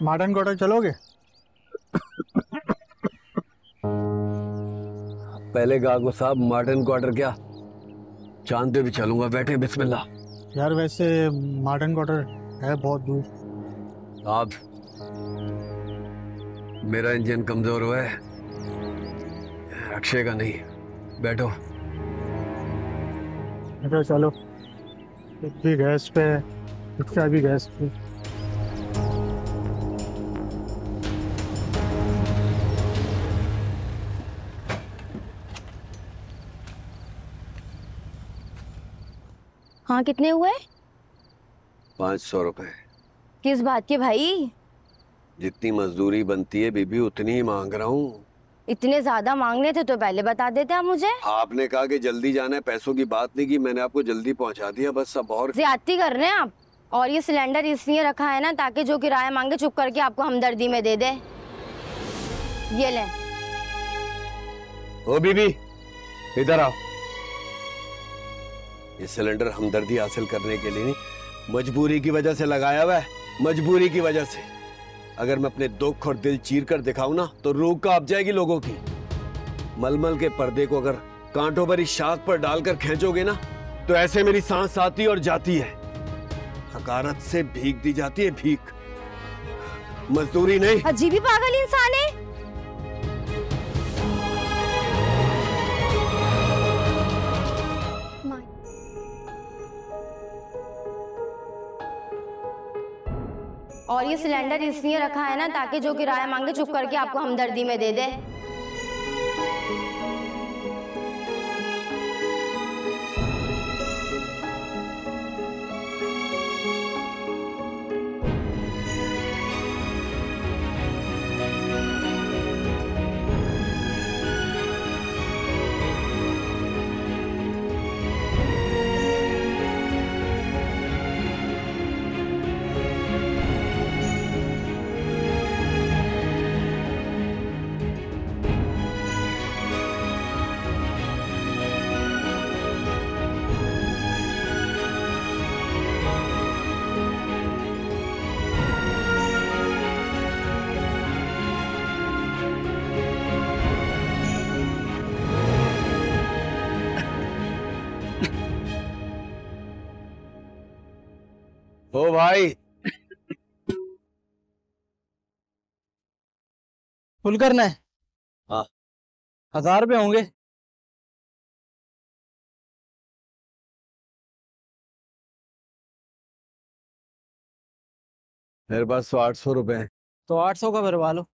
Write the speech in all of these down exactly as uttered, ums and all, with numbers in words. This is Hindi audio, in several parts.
मॉडर्न क्वार्टर चलोगे? पहले गागो साहब, मॉडर्न क्वार्टर क्या, चांद पे भी चलूंगा, बैठे बिस्मिल्लाह। यार वैसे मॉडर्न क्वार्टर है बहुत दूर। साहब मेरा इंजन कमजोर हुआ है, रक्षेगा नहीं, बैठो। अच्छा चलो, भी गैस पे है, इसका भी गैस पे। हाँ कितने हुए? पाँच सौ रुपए। किस बात के भाई? जितनी मजदूरी बनती है बीबी उतनी ही मांग रहा हूँ। इतने ज्यादा मांगने थे तो पहले बता देते आप मुझे। आपने कहा कि जल्दी जाना है, पैसों की बात नहीं की, मैंने आपको जल्दी पहुंचा दिया बस। अब और ज्यादती कर रहे हैं आप। और ये सिलेंडर इसलिए रखा है ना ताकि जो किराया मांगे चुप करके आपको हमदर्दी में दे दे। ये ले। ओ बीबी इधर आओ। ये सिलेंडर हमदर्दी हासिल करने के लिए नहीं, मजबूरी की वजह से लगाया हुआ है, मजबूरी की वजह से। अगर मैं अपने दुख और दिल चीर कर दिखाऊं ना तो रूह कांप जाएगी लोगों की। मलमल के पर्दे को अगर कांटों भरी शाख पर डालकर खींचोगे ना तो ऐसे मेरी सांस आती और जाती है, हकारत से भीख दी जाती है, भीख, मजदूरी नहीं। अजीब ही पागल इंसान है। और ये सिलेंडर इसलिए रखा है ना ताकि जो किराया मांगे चुप करके आपको हमदर्दी में दे दे। ओ भाई फुल करना है? हाँ। हजार रुपये होंगे। मेरे पास तो आठ सौ रुपए है। तो आठ सौ का भरवा लो।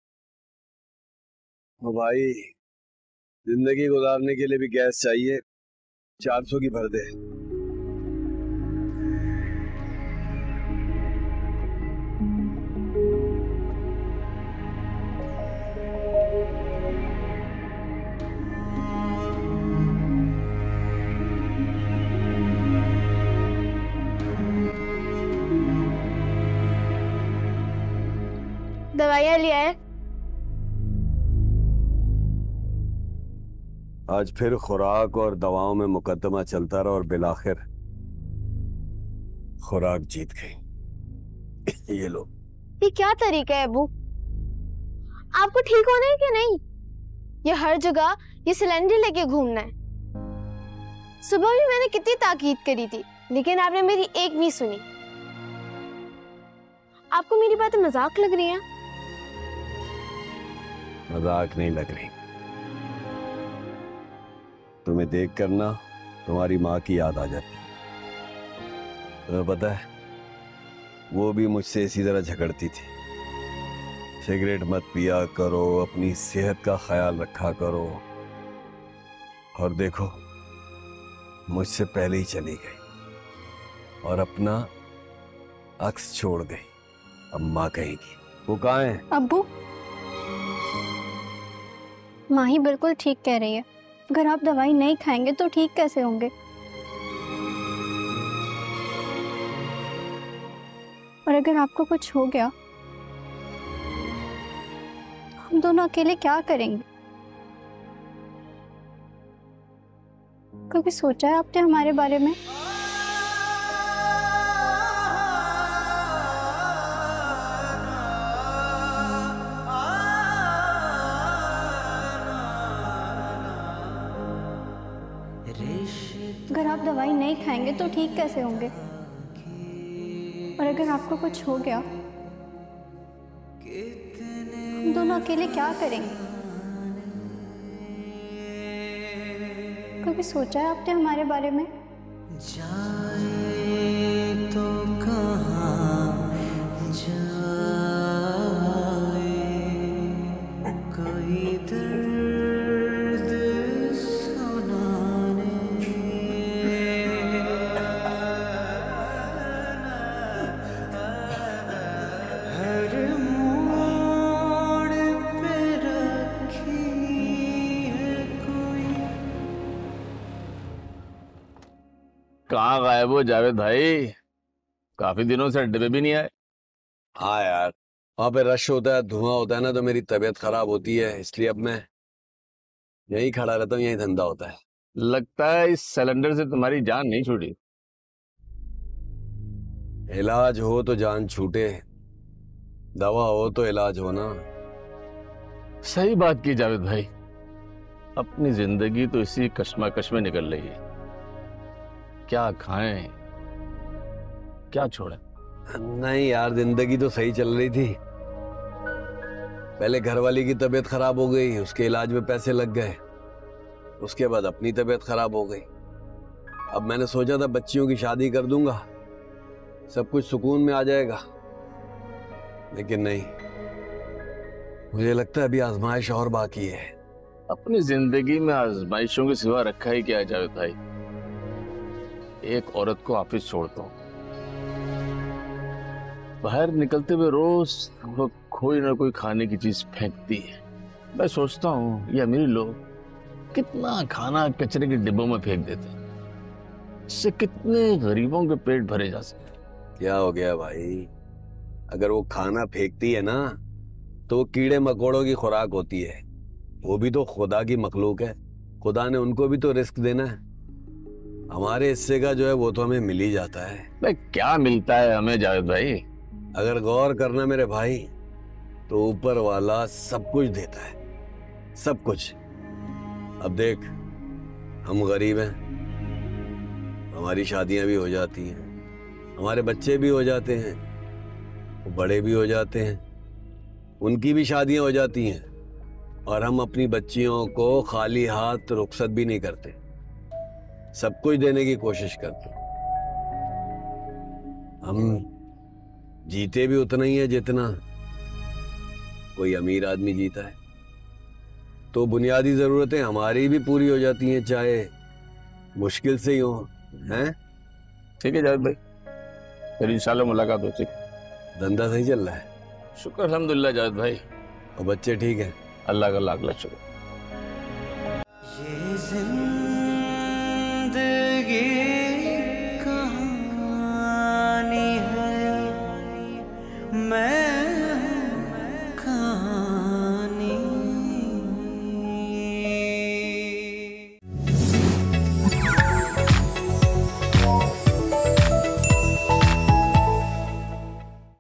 ओ भाई जिंदगी गुजारने के लिए भी गैस चाहिए, चार सौ की भर दे। दवाइयाँ लिया है? आज फिर खुराक और दवाओं में मुकदमा चलता रहा और बिलाखिर खुराक जीत गई। ये लो। ये क्या तरीका है अबू? आपको ठीक होना है कि नहीं? ये हर जगह ये सिलेंडर लेके घूमना है। सुबह भी मैंने कितनी ताकीद करी थी लेकिन आपने मेरी एक नहीं सुनी। आपको मेरी बातें मजाक लग रही हैं? मजाक नहीं लग रही। तुम्हें देख कर ना तुम्हारी माँ की याद आ जाती है। तुम्हें पता है वो भी मुझसे इसी तरह झगड़ती थी, सिगरेट मत पिया करो, अपनी सेहत का ख्याल रखा करो, और देखो मुझसे पहले ही चली गई और अपना अक्स छोड़ गई। अब माँ कहेगी वो कहाँ है? अब्बू, माँ ही बिल्कुल ठीक कह रही है। अगर आप दवाई नहीं खाएंगे तो ठीक कैसे होंगे? और अगर आपको कुछ हो गया हम दोनों अकेले क्या करेंगे? कभी सोचा है आपने हमारे बारे में? अगर आप दवाई नहीं खाएंगे तो ठीक कैसे होंगे? और अगर आपको कुछ हो गया, हम दोनों अकेले क्या करेंगे? कभी सोचा है आपने हमारे बारे में? जाए तो कहाँ जाए, कोई दर्द सुनाने। हर मोड़ पे रखी है कोई। कहाँ गायब हो जावेद भाई? काफी दिनों से अड्डे पे भी नहीं आए। हाँ यार, वहाँ पे रश होता है, धुआं होता है ना, तो मेरी तबीयत खराब होती है, इसलिए अब मैं यहीं खड़ा रहता हूँ, यहीं धंधा होता है। लगता है इस सिलेंडर से तुम्हारी जान नहीं छूटी। इलाज हो तो जान छूटे, दवा हो तो इलाज हो ना। सही बात की जावेद भाई, अपनी जिंदगी तो इसी कश्मकश में निकल रही है। क्या खाएं, क्या छोड़ें? नहीं यार, जिंदगी तो सही चल रही थी। पहले घरवाली की तबीयत खराब हो गई, उसके इलाज में पैसे लग गए, उसके बाद अपनी तबीयत खराब हो गई। अब मैंने सोचा था बच्चियों की शादी कर दूंगा, सब कुछ सुकून में आ जाएगा, लेकिन नहीं, मुझे लगता है अभी आजमाइश और बाकी है। अपनी जिंदगी में आजमाइशों के सिवा रखा ही क्या है जावेद भाई? एक औरत को ऑफिस छोड़ता हूँ, बाहर निकलते हुए रोज वो कोई ना कोई खाने की चीज फेंकती है। मैं सोचता हूँ ये अमीर लोग कितना खाना कचरे के डिब्बों में फेंक देते हैं, इससे कितने गरीबों के पेट भरे जा सकते हैं। क्या हो गया भाई? अगर वो खाना फेंकती है ना, तो वो कीड़े मकोड़ों की खुराक होती है, वो भी तो खुदा की मखलूक है, खुदा ने उनको भी तो रिस्क देना है। हमारे हिस्से का जो है वो तो हमें मिल ही जाता है। भाई क्या मिलता है हमें जावेद भाई? अगर गौर करना मेरे भाई, तो ऊपर वाला सब कुछ देता है, सब कुछ। अब देख, हम गरीब हैं, हमारी शादियां भी हो जाती हैं, हमारे बच्चे भी हो जाते हैं, वो बड़े भी हो जाते हैं, उनकी भी शादियां हो जाती हैं, और हम अपनी बच्चियों को खाली हाथ रुखसत भी नहीं करते, सब कुछ देने की कोशिश करते। हम जीते भी उतना ही है जितना कोई अमीर आदमी जीता है, तो बुनियादी जरूरतें हमारी भी पूरी हो जाती हैं, चाहे मुश्किल से ही हो। हैं? ठीक है जावेद भाई, फिर इंशाल्लाह मुलाकात होती है। धंधा सही चल रहा है? शुक्र अल्हम्दुलिल्लाह जावेद भाई। और बच्चे ठीक है? अल्लाह का लाख लाख शुक्र। ये जिंदगी